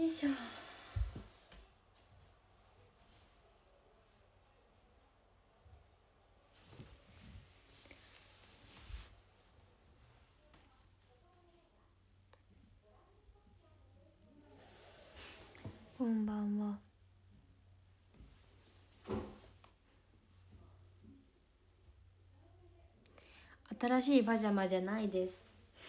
いしょ。こんばんは。新しいパジャマじゃないです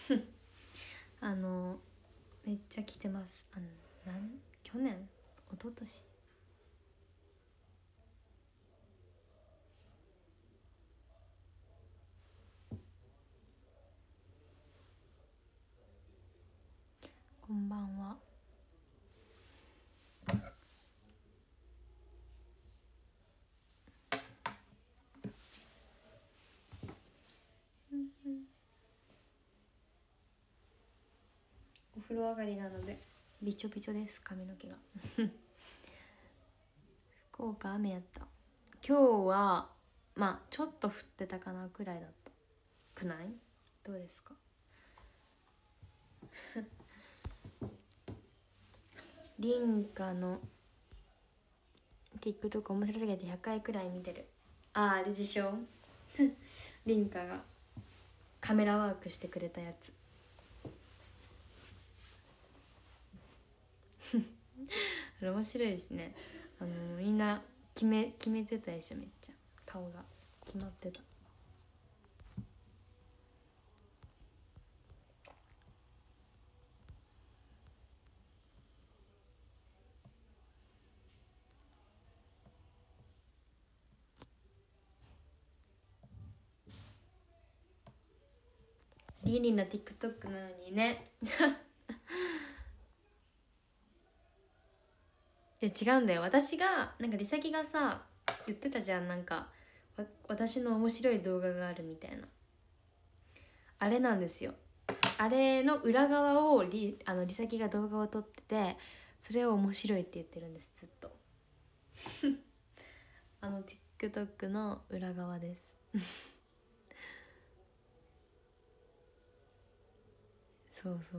めっちゃ着てます。去年一昨年こんばんは。お風呂上がりなのでびちょびちょです、髪の毛が福岡雨やった。今日はまあちょっと降ってたかなくらいだったくない？どうですかリンカの TikTok 面白すぎて100回くらい見てる。あれでしょリンカがカメラワークしてくれたやつあれ面白いですね。みんな決めてたでしょ。めっちゃ顔が決まってた。リリーの TikTok なのにねいや違うんだよ。私がなんかリサキがさ言ってたじゃん、なんか私の面白い動画があるみたいな。あれなんですよ。あれの裏側をリサキが動画を撮ってて、それを面白いって言ってるんです、ずっとTikTok の裏側ですそうそう。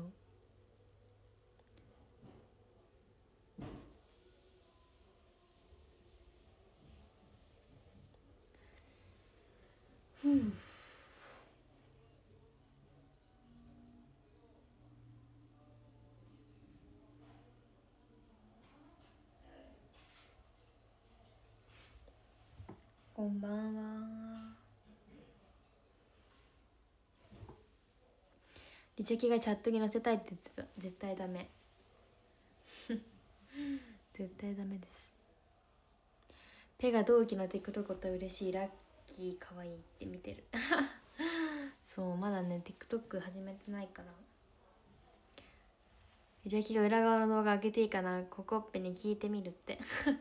こんばんは。リチェキがチャットに載せたいって言ってた。絶対ダメ絶対ダメです。ペが同期の TikTok と嬉しい、ラッキーかわいいって見てるそうまだね TikTok 始めてないから。リチェキが裏側の動画上げていいかな、ココッペに聞いてみるって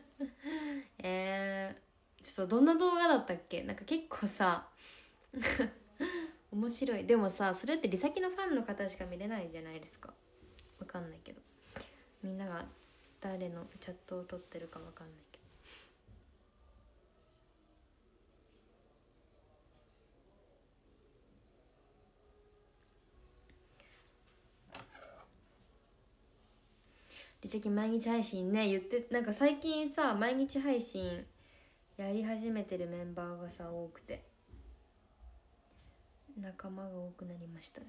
ちょっとどんな動画だったっけ。なんか結構さ面白い。でもさ、それってリサキのファンの方しか見れないじゃないですか。わかんないけど、みんなが誰のチャットを撮ってるかわかんないけど。リサキ毎日配信ね言って、なんか最近さ毎日配信やり始めてるメンバーがさ多くて、仲間が多くなりましたね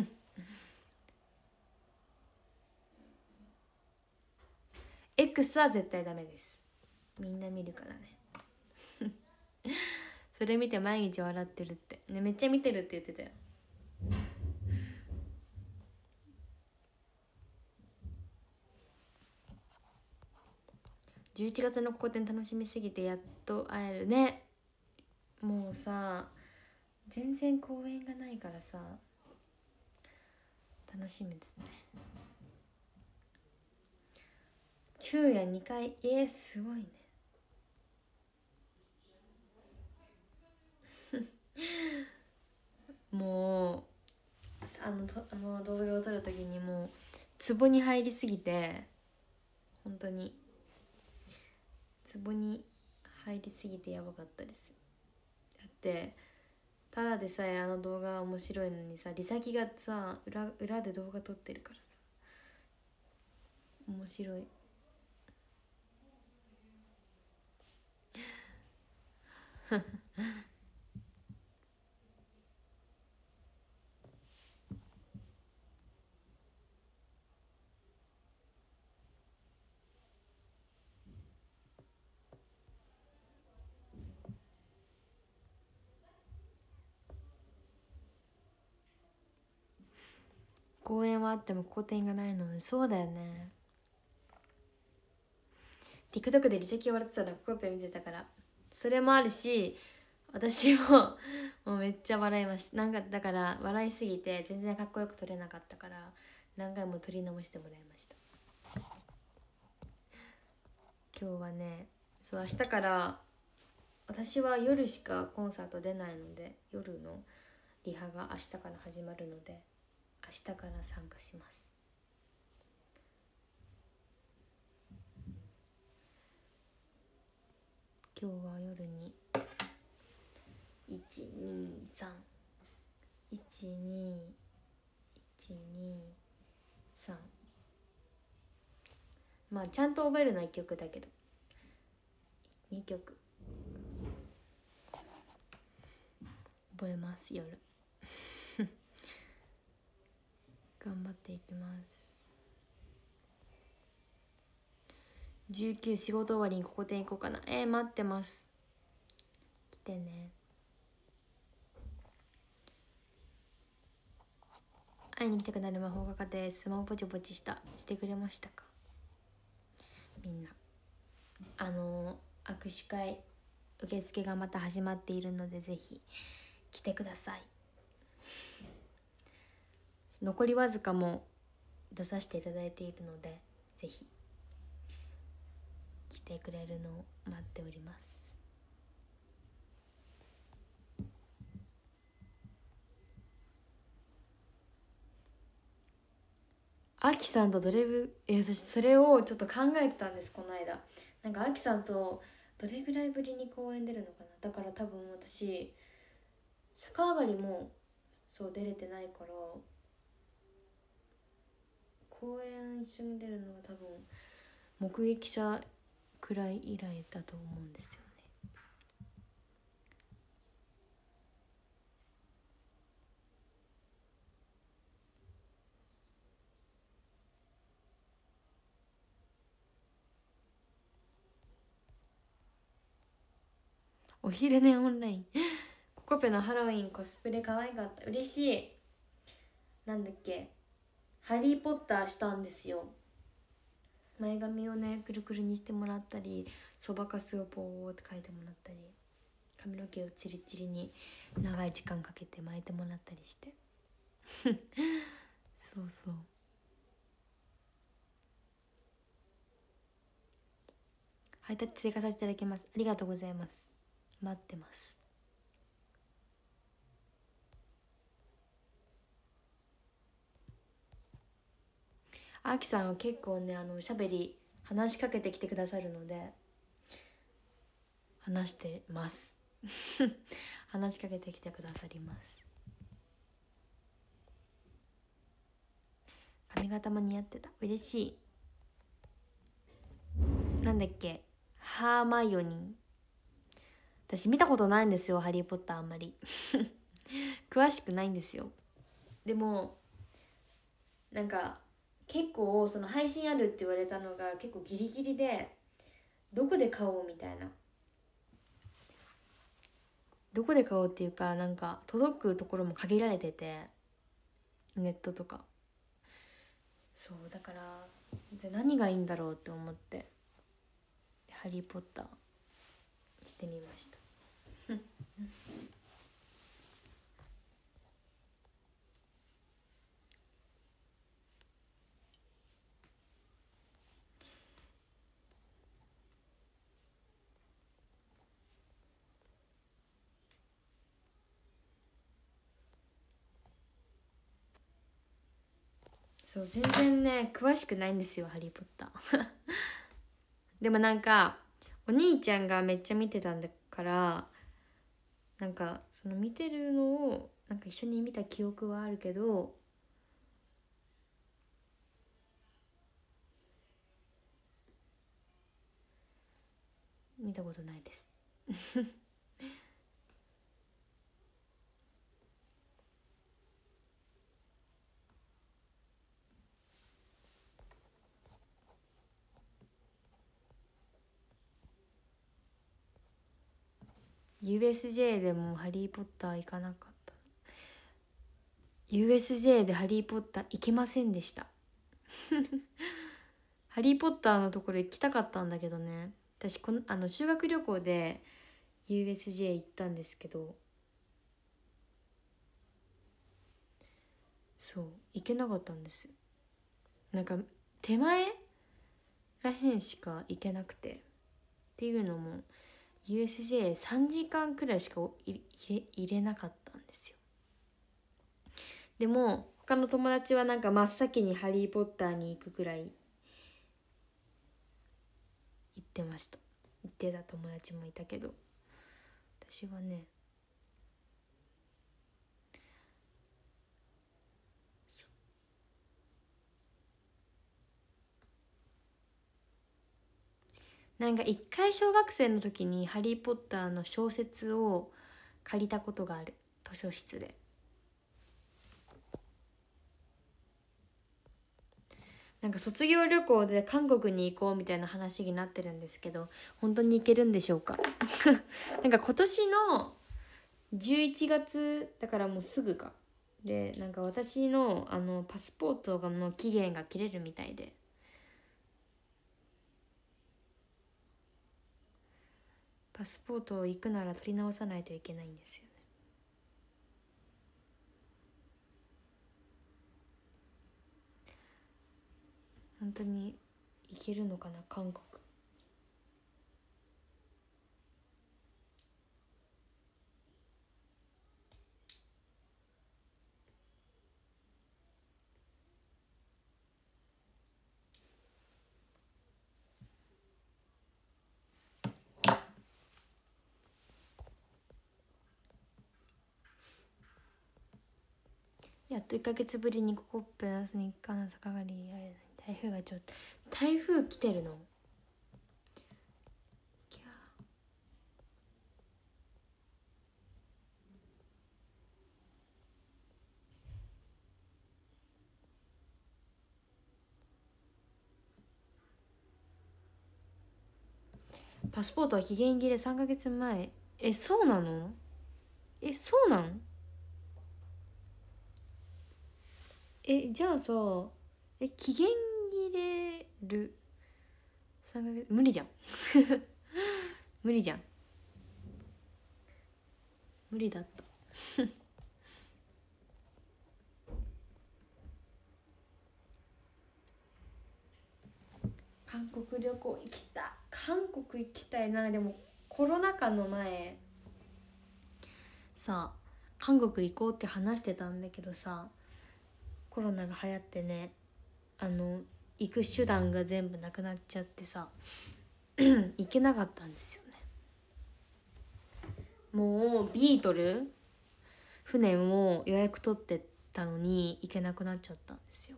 X は絶対ダメです。みんな見るからねそれ見て毎日笑ってるってね、めっちゃ見てるって言ってたよ。11月の公演楽しみすぎてやっと会えるね。もうさ全然公演がないからさ楽しみですね。昼夜2回、すごいねもう動画を撮る時にもうツボに入りすぎて、本当にツボに入りすぎてやばかったです。だってただでさえ動画面白いのにさ、リサキがさ裏で動画撮ってるからさ、 面白い。公園はあっても公園がないの。そうだよね。 TikTok で履歴笑ってたらコペ見てたから、それもあるし、私ももうめっちゃ笑いました。なんかだから笑いすぎて全然かっこよく撮れなかったから、何回も撮り直してもらいました。今日はね、そう明日から私は夜しかコンサート出ないので、夜のリハが明日から始まるので、明日から参加します。今日は夜に123 12123、まあちゃんと覚えるのは1曲だけど2曲覚えます夜。頑張っていきます。19仕事終わりにここで行こうかな。待ってます。来てね。会いに来たくなる魔法がかでスマホポチポチしてくれましたかみんな。握手会受付がまた始まっているので、ぜひ来てください。残りわずかも出させていただいているので、ぜひ来てくれるのを待っております。アキさんと私それをちょっと考えてたんです、この間。なんかアキさんとどれぐらいぶりに公演出るのかな。だから多分私逆上がりもそう出れてないから、公演一緒に出るのは多分目撃者くらい以来だと思うんですよね。お昼寝オンラインココペのハロウィンコスプレ可愛かった。嬉しい。なんだっけ、ハリーポッターしたんですよ。前髪をねくるくるにしてもらったり、そばかすをポーって描いてもらったり、髪の毛をチリチリに長い時間かけて巻いてもらったりしてそうそう。ハイタッチ追加させていただきます。ありがとうございます。待ってます。あきさんは結構ねおしゃべり話しかけてきてくださるので話してます話しかけてきてくださります。髪型も似合ってた。嬉しい。なんだっけ、ハーマイオニー。私見たことないんですよ、ハリーポッターあんまり詳しくないんですよ。でもなんか結構その配信あるって言われたのが結構ギリギリで、どこで買おうみたいな、どこで買おうっていうか、なんか届くところも限られてて、ネットとか。そうだから、じゃあ何がいいんだろうって思ってハリーポッターしてみましたそう全然ね詳しくないんですよ、ハリーポッターでもなんかお兄ちゃんがめっちゃ見てたんだから、なんかその見てるのをなんか一緒に見た記憶はあるけど、 見たことないです。USJ でもハリー・ポッター行かなかった。 USJ でハリー・ポッター行けませんでした。ハリー・ポッターのところ行きたかったんだけどね。私修学旅行で USJ 行ったんですけど、そう行けなかったんです。なんか手前らへんしか行けなくて、っていうのも USJ3 時間くらいしか入れなかったんですよ。でも他の友達はなんか真っ先にハリー・ポッターに行くくらい行ってました。行ってた友達もいたけど、私はね、なんか一回小学生の時にハリー・ポッターの小説を借りたことがある、図書室で。なんか卒業旅行で韓国に行こうみたいな話になってるんですけど、本当に行けるんでしょうか。なんか今年の11月だからもうすぐかで、なんか私のパスポートの期限が切れるみたいで、パスポートを行くなら取り直さないといけないんですよね。本当に行けるのかな韓国。やっと1ヶ月ぶりにコップ3日の坂狩り、台風がちょっと、台風来てるの。パスポートは期限切れ3ヶ月前。そうなの？そうなん？じゃあさ、期限切れる3ヶ月無理じゃん。無理じゃん。無理だった。韓国旅行行きたい。韓国行きたいな。でもコロナ禍の前さ、韓国行こうって話してたんだけどさ、コロナが流行ってね、行く手段が全部なくなっちゃってさ行けなかったんですよね。もうビートル船も予約取ってたのに行けなくなっちゃったんですよ。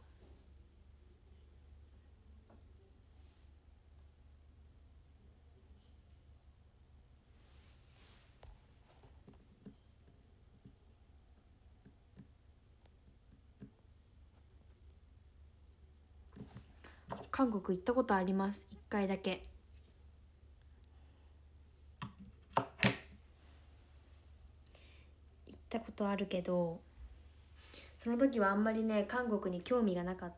韓国行ったことあります、1回だけ。行ったことあるけど、その時はあんまりね韓国に興味がなかった。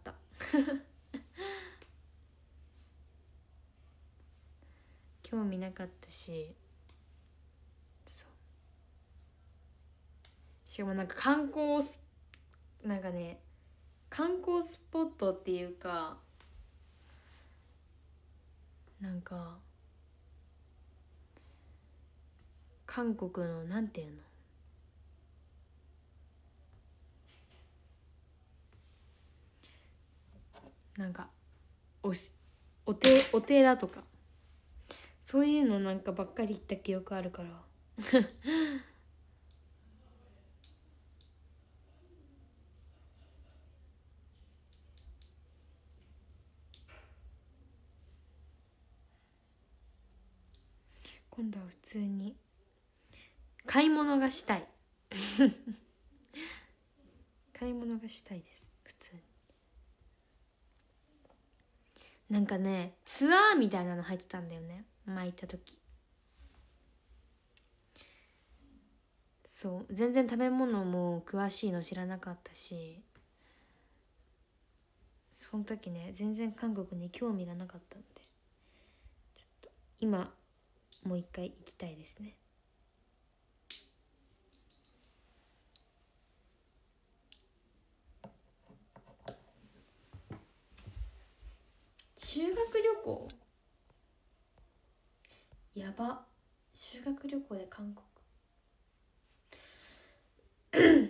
興味なかったし、そう、しかもなんかなんかね、観光スポットっていうか、なんか韓国のなんていうの、なんかお寺とかそういうのなんかばっかり行った記憶あるから。 今度は普通に買い物がしたい買い物がしたいです。普通になんかね、ツアーみたいなの入ってたんだよね、前行った時。そう、全然食べ物も詳しいの知らなかったし、その時ね全然韓国に興味がなかったので、ちょっと今もう一回行きたいですね。修学旅行やば。修学旅行で韓国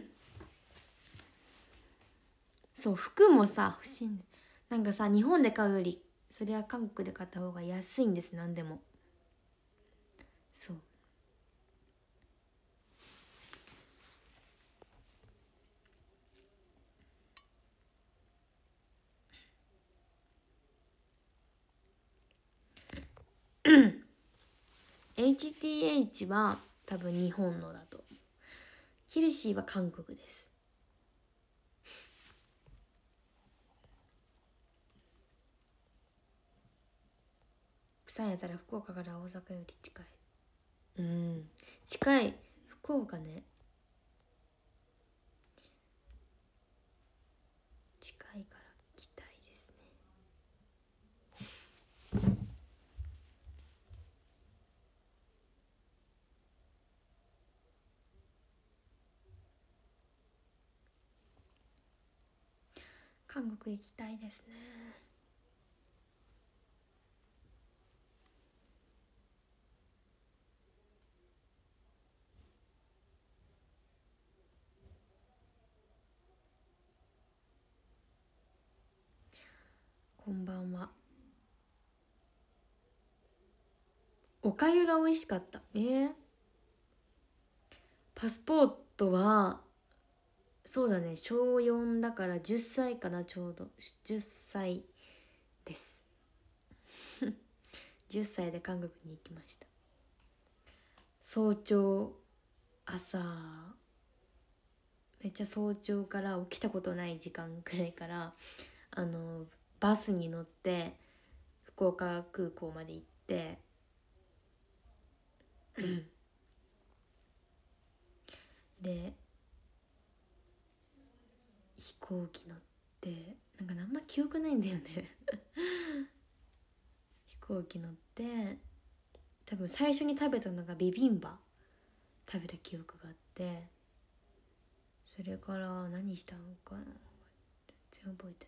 そう、服もさ欲しいんだ。なんかさ、日本で買うよりそりゃ韓国で買った方が安いんです。何でも。そう、HTH は多分日本のだと思う。ヒルシーは韓国です。釜山やったら福岡から大阪より近い。うん、近い。福岡ね、近いから行きたいですね。韓国行きたいですね。こんばんは。おかゆが美味しかった。パスポートはそうだね、小4だから10歳かな。ちょうど10歳です10歳で韓国に行きました。早朝、朝めっちゃ早朝から起きたことない時間くらいからバスに乗って福岡空港まで行ってで飛行機乗って、なんかあんま記憶ないんだよね飛行機乗って多分最初に食べたのがビビンバ食べた記憶があって、それから何したのかな、全然覚えてない。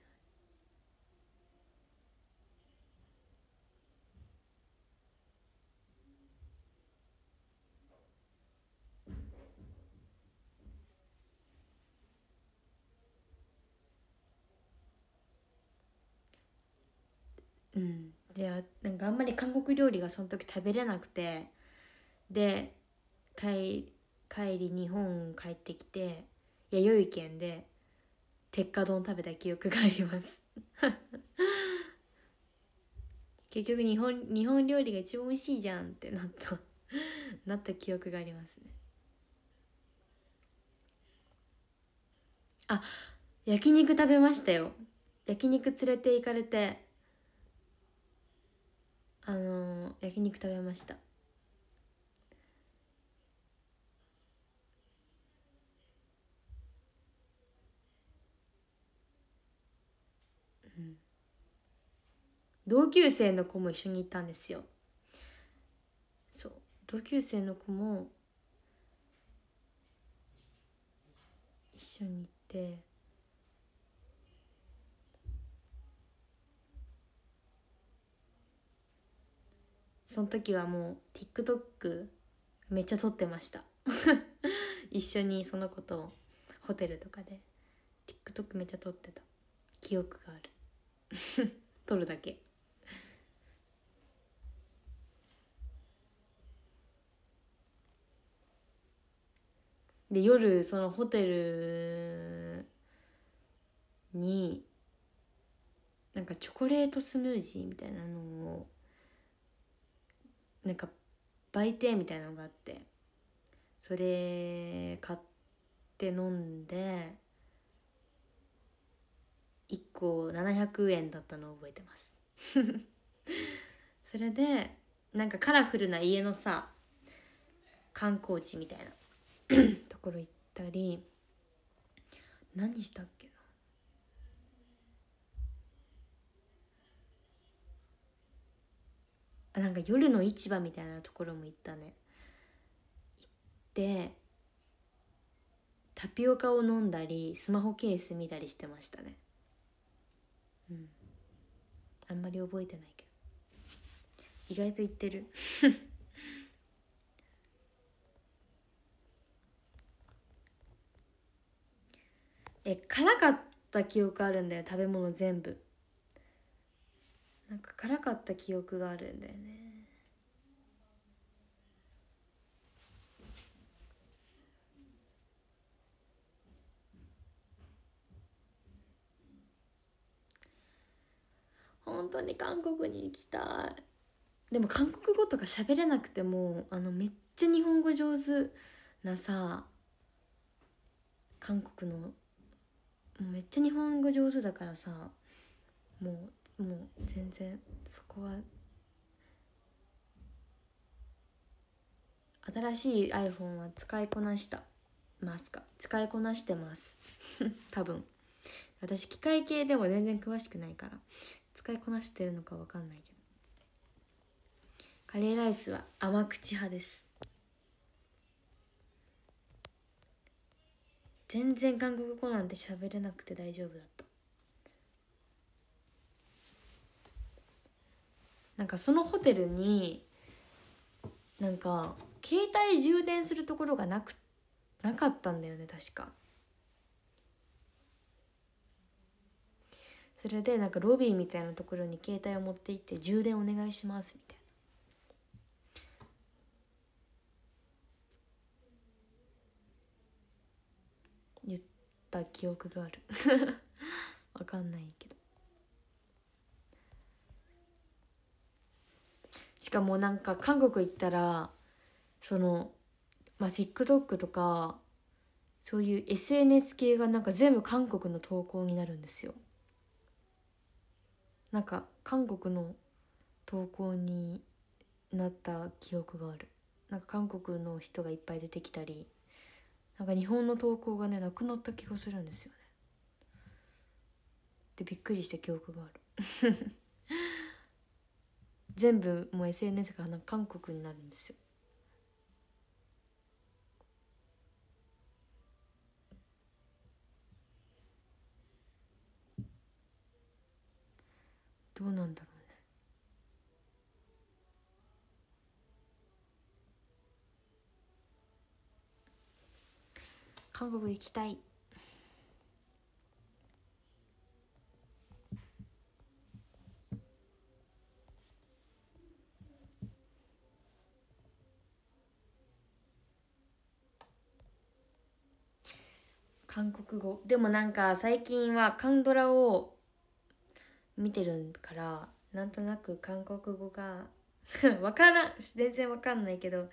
うん、でなんかあんまり韓国料理がその時食べれなくて、で帰り日本帰ってきて弥生県で鉄火丼食べた記憶があります結局日本料理が一番美味しいじゃんってなった記憶がありますね。あ、焼肉食べましたよ。焼肉連れて行かれて焼肉食べました。うん、同級生の子も一緒に行ったんですよ。そう、同級生の子も一緒に行って、その時はもう TikTok めっちゃ撮ってました一緒にその子とホテルとかで TikTok めっちゃ撮ってた記憶がある撮るだけで、夜そのホテルになんかチョコレートスムージーみたいなのをなんか売店みたいなのがあって、それ買って飲んで1個700円だったのを覚えてますそれでなんかカラフルな家のさ観光地みたいなところ行ったり、何したっけな、なんか夜の市場みたいなところも行ったね。行ってタピオカを飲んだりスマホケース見たりしてましたね。あんまり覚えてないけど意外と行ってる辛かった記憶あるんだよ、食べ物全部。なんか辛かった記憶があるんだよね。本当に韓国に行きたい。でも韓国語とか喋れなくてもめっちゃ日本語上手なさ、韓国のもうめっちゃ日本語上手だからさ、もう全然そこは。新しい iPhone は使いこなしてます多分。私機械系でも全然詳しくないから使いこなしてるのか分かんないけど、カレーライスは甘口派です。全然韓国語なんて喋れなくて大丈夫だった。なんかそのホテルになんか携帯充電するところがなかったんだよね確か。それでなんかロビーみたいなところに携帯を持って行って充電お願いしますみたいな言った記憶があるわかんないけど。しかもなんか韓国行ったらTikTok とかそういう SNS 系がなんか全部韓国の投稿になるんですよ。なんか韓国の投稿になった記憶がある。なんか韓国の人がいっぱい出てきたり、なんか日本の投稿がねなくなった気がするんですよね。でびっくりした記憶がある全部もう SNS がなんか韓国になるんですよ。どうなんだろうね。韓国行きたい。韓国語でもなんか最近は韓ドラを見てるからなんとなく韓国語がわからん、全然わかんないけど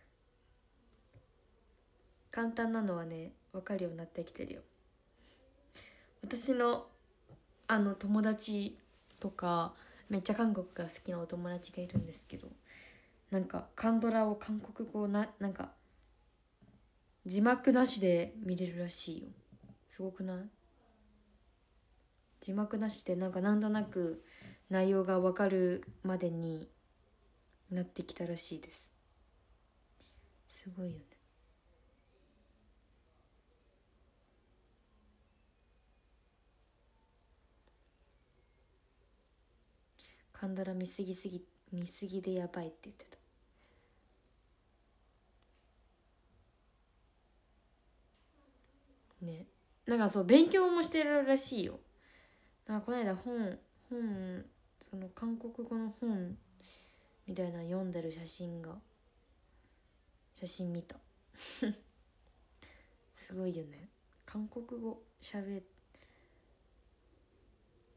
簡単なのはねわかるようになってきてるよ。私の友達とかめっちゃ韓国が好きなお友達がいるんですけど、なんか韓ドラを韓国語なんか字幕なしで見れるらしいよ。すごくない？字幕なしでなんとなく内容が分かるまでになってきたらしいです。すごいよね。カンドラ見すぎでやばいって言ってたね。なんかそう勉強もしてるらしいよ。なんかこの間本その韓国語の本みたいなの読んでる写真見たすごいよね。韓国語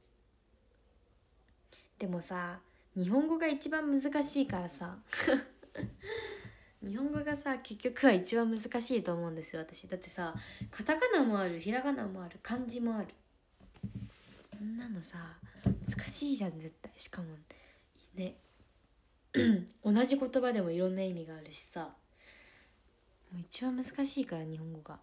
でもさ日本語が一番難しいからさ日本語がさ結局は一番難しいと思うんですよ私。だってさカタカナもある、ひらがなもある、漢字もある。こんなのさ難しいじゃん絶対。しかもね同じ言葉でもいろんな意味があるしさ、もう一番難しいから日本語が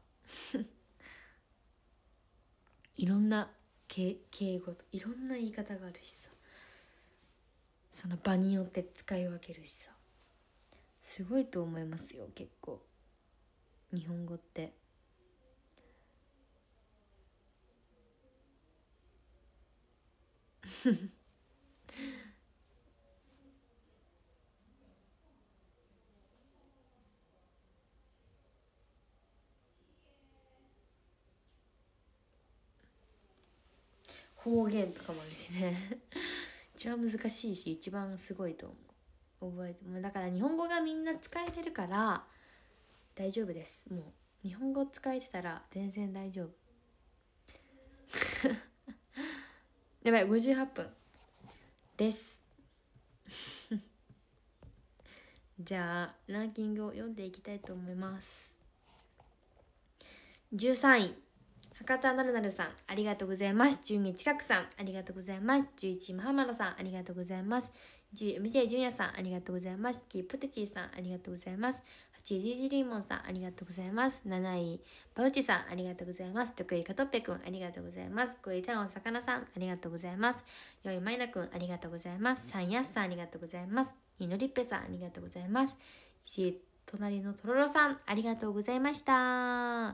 いろんな敬語といろんな言い方があるしさ、その場によって使い分けるしさ、すごいと思いますよ結構日本語って方言とかもあるしね一番難しいし一番すごいと思う。覚えてもうだから日本語がみんな使えてるから大丈夫です。もう日本語使えてたら全然大丈夫やばい58分ですじゃあランキングを読んでいきたいと思います。13位博多なるなるさんありがとうございます。12位近くさんありがとうございます。11位ムハマドさんありがとうございます。10位 MJ 純也さんありがとうございます。9位ポテチーさんありがとうございます。8位ジージリーモンさんありがとうございます。7位バウチさんありがとうございます。6位カトッペくんありがとうございます。5位タオンさかなさんありがとうございます。4位マイナくんありがとうございます。3位ヤスさんありがとうございます。2位のりっぺさんありがとうございます。1位隣のとろろさんありがとうございました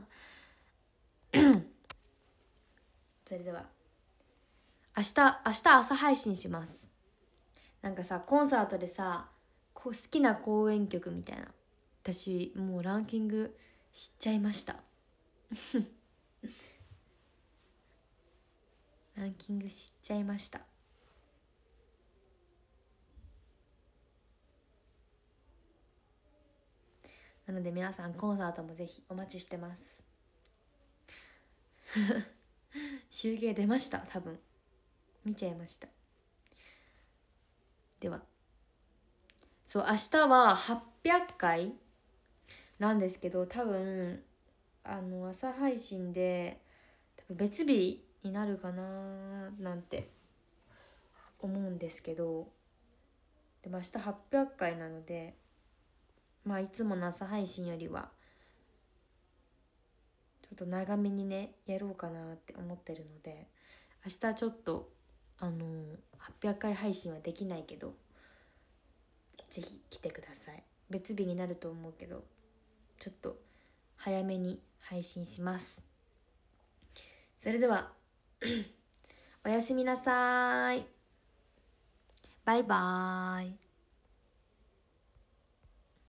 それでは明日朝配信します。なんかさコンサートでさ好きな公演曲みたいな、私もうランキング知っちゃいましたランキング知っちゃいました。なので皆さんコンサートもぜひお待ちしてます集計出ました。多分見ちゃいました。ではそう明日は800回なんですけど、多分朝配信で多分別日になるかななんて思うんですけど、でも明日800回なのでまあいつもの朝配信よりはちょっと長めにねやろうかなって思ってるので、明日ちょっと800回配信はできないけどぜひ来てください。別日になると思うけどちょっと早めに配信します。それではおやすみなさい。バイバーイ。